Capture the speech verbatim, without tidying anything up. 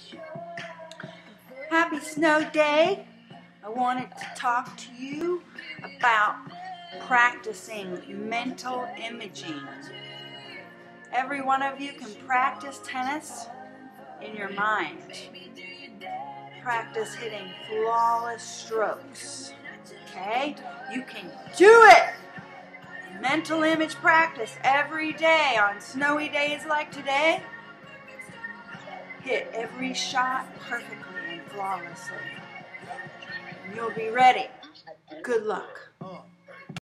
Happy snow day. I wanted to talk to you about practicing mental imaging. Every one of you can practice tennis in your mind. Practice hitting flawless strokes. Okay? You can do it! Mental image practice every day on snowy days like today. Hit every shot perfectly and flawlessly. And you'll be ready. Good luck.